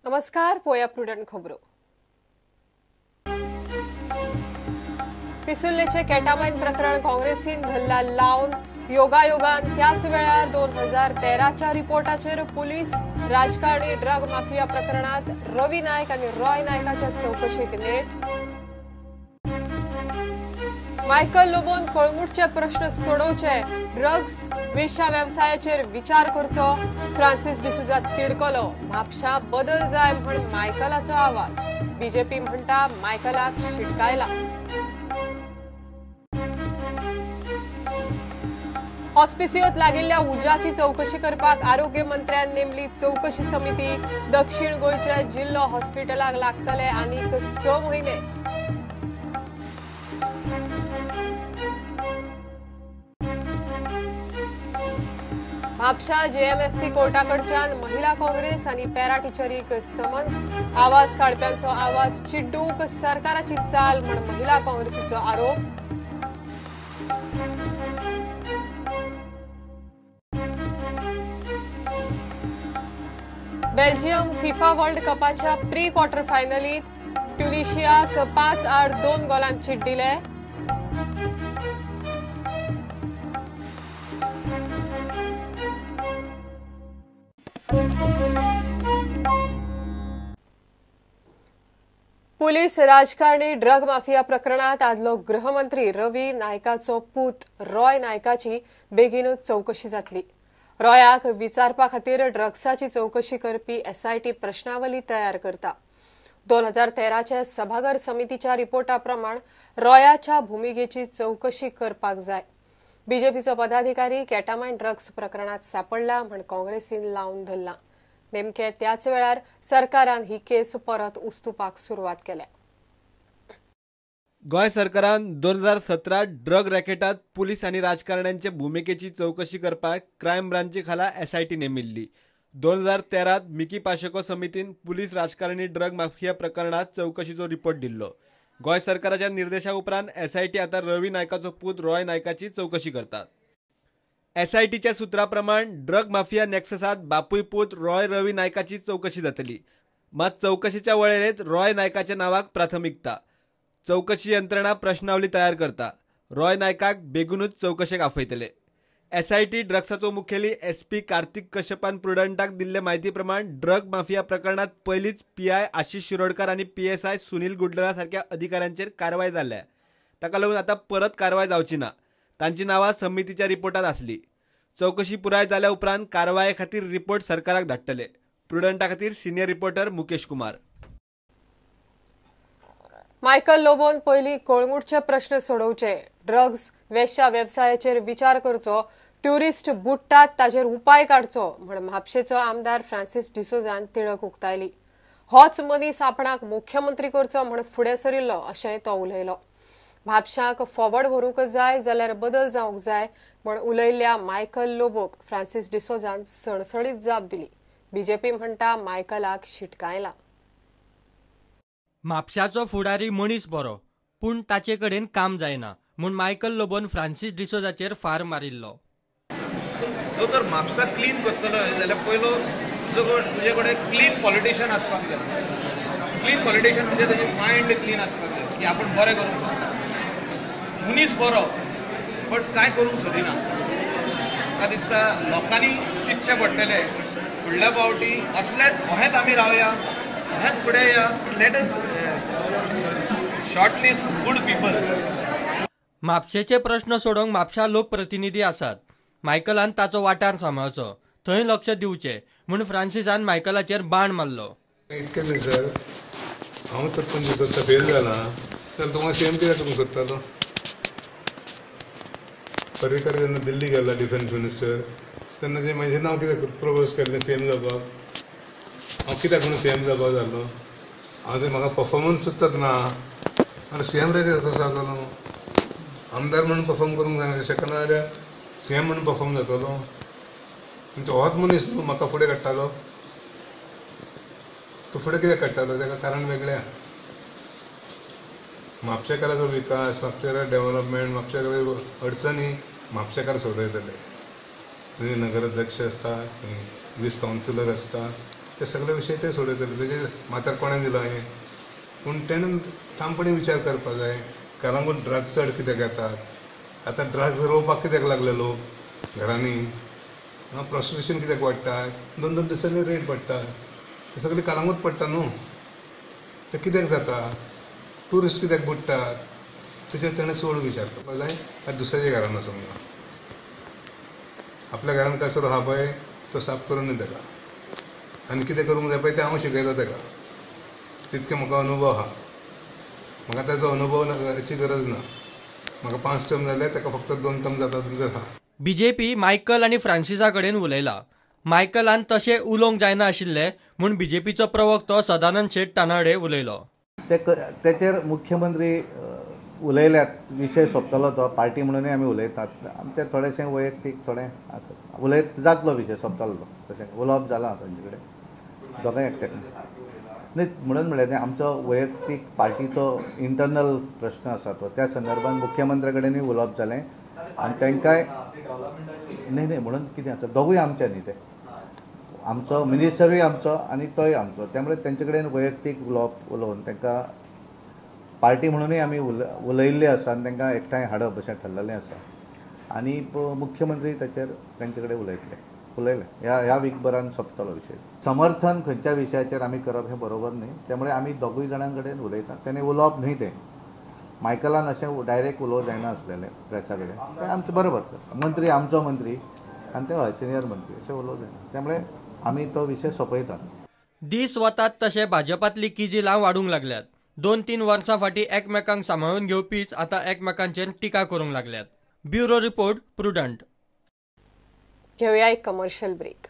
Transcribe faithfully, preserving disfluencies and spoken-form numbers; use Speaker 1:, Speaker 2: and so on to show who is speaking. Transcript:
Speaker 1: नमस्कार. पोया प्रुडंट खबरो. पिसुल्लेचे केटामाइन प्रकरण काँग्रेसीन धरला लावन योगायोगान त्याच वेळार दोन हजार तेराच्या रिपोर्टाचेर पुलीस राजकारणी ड्रग माफिया प्रकरणात रवी नायक आणि रॉय नायकाच्या चौकशीक नेट. मायकल लोबोन कळंगूटचे प्रश्न सोडवचे, ड्रग्स वेश्या व्यवसायाचेर विचार करचो. फ्रांसिस डिसुजा तिडकलो, म्हापशा बदल जाय म्हण मायकलाचो आवाज. बीजेपी म्हणटा मायकलाक शिटकायला. हॉस्पिसियोत लागिल्ल्या उज्याची चौकशी करपाक आरोग्य मंत्र्यान नेमली चौकशी समिती. दक्षिण गोंयच्या जिल्लो हॉस्पिटलाक लागतले आनीक स म्हयने. म्हापशा जेएमएफसी कोर्टाकडच्यान महिला काँग्रेस आणि पॅरा टिचरीक समन्स. आवाज काढप्यांचो आवाज चिड्डूक सरकाराची चाल म्हण महिला काँग्रेसीचो आरोप. बेल्जियम फिफा वर्ल्ड कपाच्या प्री क्वार्टर फायनलीत ट्युनिशियाक पाच आड दोन गोलांत चिड्डिले. पुलीस राजकारणी ड्रग माफिया प्रकरणात आदलो गृहमंत्री रवी नायकाचो पूत रॉय नायकाची बेगीनूच चौकशी जातली. रॉयाक विचारपा खातीर ड्रग्साची चौकशी करपी एसआयटी प्रश्नावली तयार करता. दोन हजार तेराच्या सभागर समितीच्या रिपोर्टा प्रमाण रॉयाच्या भूमिकेची चौकशी करपाक जाय. बीजेपीचो पदाधिकारी केटामाइन ड्रग्स प्रकरणात सापडला म्हण काँग्रेसीन लावन धरला. नेमके त्याच वेळार सरकारान ही केस परत उस्तुपाक सुरवात केल्या.
Speaker 2: गोय सरकारान दोन हजार सतरा ड्रग रॅकेटात पुलीस आणि राजकारण्यांच्या भूमिकेची चौकशी करपाक क्रायम ब्रांची खाला एसआयटी नेमिल्ली. दोन हजार तेरात मिकी पाशेको समितीन पुलीस राजकारणी ड्रग माफिया प्रकरणात चौकशीचो रिपोर्ट दिल्लो. गोय सरकाराच्या निर्देशा उपरांत एसआयटी आता रवी नायकाचो पूत रॉय नायकाची चौकशी करतात. एसआयटीच्या सुत्राप्रमाण ड्रग माफिया नेक्ससात बापूय पूत रॉय रवी नायकाची चौकशी जातली. मात चौकशीच्या वळेरेंत रॉय नायकाच्या नावाक प्राथमिकता. चौकशी यंत्रणा प्रश्नावली तयार करता. रॉय नायकाक बेगूनच चौकशेक आफयतले. एसआयटी ड्रग्साचो मुखेली एसपी कार्तिक कश्यपान प्रुडंटाक दिल्ले म्हायती प्रमाण ड्रग माफिया प्रकरणात पयलीच पीआय आशिष शिरोडकर आणि पीएसआय सुनील गुड्डरा सारख्या अधिकाऱ्यांचेर कारवाय जाल्ल्या. ताका लागून आता परत कारवाय जावची ना. तांची नावां समितीच्या रिपोर्टात आसली. चौकशी पुराय जाल्या उपरांत कारवाये खातीर रिपोर्ट सरकाराक धाडटले. प्रुडंटा खातीर सिनियर रिपोर्टर मुकेश कुमार.
Speaker 1: मायकल लोबोन पयली कळंगूटचे प्रश्न सोडवचे, ड्रग्स वेश्या व्यवसायाचेर विचार करचो, ट्युरिस्ट बुडटात ताचेर उपाय काडचो म्हण म्हापशेचो आमदार फ्रांसिस डिसोजान तिडक उक्तायली. होच मनीस आपणाक मुख्यमंत्री करचो म्हण फुडें सरिल्लो अशेंय तो उलयलो. म्हापशाक फॉवर्ड व्हरूंक जाय जाल्यार बदल जावंक जाय म्हण उलयल्ल्या मायकल लोबोक फ्रांसिस डिसोजान सणसणीत जाप दिली. बीजेपी म्हणटा मायकलाक शिटकायला.
Speaker 3: म्हापशाचो फुडारी मनीस बरो पूण ताचे कडेन काम जायना म्हूण मायकल लोबोन फ्रांसिस डिसोजाचेर फार मारिल्लो.
Speaker 4: जो तर म्हापसा क्लीन करतलो जाल्यार पयलो तुजे कडेन क्लीन पॉलिटिशियन आसपाक जाय. क्लीन पॉलिटिशियन म्हणजे ताजे मायंड क्लीन आसपाक जाय की आपूण बरें करूंक शकता. मनीस बरो बट कांय करूंक सोदिना. म्हाका दिसता लोकांनी चिंतचें पडटलें फुडल्या फावटी असलेच अहेंच आमी रावया, अहेंच फुडें या. Let us shortlist good people.
Speaker 3: म्हापशेचे प्रश्न सोडोवंक म्हापशा लोकप्रतिनिधी आसात. मायकलान ताचो वाठार सांबाळचो, थंय लक्ष दिवचें म्हूण फ्रांसिसान मायकलाचेर बाण मारलो.
Speaker 5: इतकें न्ही सर, हांव सरपंच करता फेल जाला जाल्यार तुमकां सीएम कित्याक तुमी करतालो? पर्रीकर जेन्ना दिल्ली गेला डिफेन्स मिनिस्टर तेन्ना तें म्हाजें नांव कित्याक प्रपोज केल्लें सीएम जावपाक? हांव कित्याक म्हणून सीएम जावपाक जाल्लो? हांव तें म्हाका परफॉर्मन्स तर ना आनी सीएम रे कसो जातलो? आमदार म्हणून परफॉर्म करूंक जाय शकना जाल्यार सीएम म्हणून परफॉर्म जातलो? म्हणजे होच मनीस न्हू म्हाका फुडें काडटालो? तो फुडें कित्याक काडटालो? ताका कारण वेगळें. म्हापशेकाराचो विकास, म्हापशेकार डेव्हलपमेंट, म्हापशेकार अडचणी म्हापशेकार सोडयतले. थंय नगराध्यक्ष आसता, थंय वीस कावन्सिलर आसता, ते सगळे विशय ते सोडयतले तेजे म्हातार कोणें दिलो हें पूण तेणें ठामपणी विचार करपाक जाय कलंगूट ड्रग्स चड कित्याक येतात आतां ड्रग्स रोवपाक कित्याक लागले लोक घरांनी प्रॉस्टिट्यूशन कित्याक वाडटा दोन दोन दिसांनी रेट पडटा ते सगळे कलंगूट पडटा न्हू ते कित्याक जाता ट्युरिस्ट कित्याक बुडटात तेजेर तेणें चड विचार करपाक जाय आनी दुसऱ्याच्या घरान वचूंक ना आपल्या घरान कचरो आहा पळय तो साफ करून दी ताका आनी कितें करूंक जाय पळय तें हांव शिकयता ताका तितकें म्हाका अनुभव आहा म्हाका ताचो अनुभवाची गरज ना म्हाका पांच टर्म जाले ताका फक्त दोन टर्म जाता तर आहा
Speaker 3: बीजेपी मायकल आनी फ्रांसिसा कडेन उलयला. मायकलान तशें उलोवंक जायना आशिल्लें म्हूण बीजेपीचो प्रवक्तो सदानंद शेट टानाडे उलयलो.
Speaker 6: तेचेर मुख्यमंत्री उलयल्यात विशय सोंपतलो तो पार्टी म्हणूनय आमी उलयतात आमचें थोडेशें वैयक्तीक थोडें आसा उलयत जातलो विशय सोंपतलो तो तशें उलोवप जालां तांचे कडेन दोगांय एकट्याक न्ही म्हणून म्हणलें आमचो वैयक्तीक पार्टीचो इंटरनल प्रश्न आसा तो त्या संदर्भान मुख्यमंत्र्या कडेनूय उलोवप जालें आनी तांकांय न्ही न्ही म्हणून कितें आसा दोगूय आमचे न्ही ते आमचो मिनिस्टरूय आमचो आनी तोय आमचो त्यामुळे तेंचे कडेन वैयक्तीक उलोवप उलोवन तांकां पार्टी म्हणूनय आमी उल उलयल्ले आसा आनी तांकां एकठांय हाडप अशें थारलेलें आसा आनी मुख्यमंत्री ताचेर तांचे कडेन उलयतले उलयले ह्या ह्या वीकभरान सोंपतलो विशय. समर्थन खंयच्या विशयाचेर आमी करप हें बरोबर न्ही त्यामुळे आमी दोगूय जाणां कडेन उलयतात तेणें उलोवप न्ही तें मायकलान अशें डायरेक्ट उलोवं जायना आसलेलें प्रेसा कडेन तें आमचें बरोबर मंत्री आमचो मंत्री आनी ते हय सिनियर मंत्री अशें उलोवं जायना त्यामुळे आमी तो विशय सोंपयतात.
Speaker 3: दीस वतात तशे भाजपांतली किजिलां वाडूंक लागल्यात. दोन तीन वर्सां फाटीं एकमेकांक सांबाळून घेवपीच आतां एकमेकांचेर टिका करूंक लागल्यात. Bureau report Prudent.
Speaker 1: घेऊया एक कमर्शियल ब्रेक.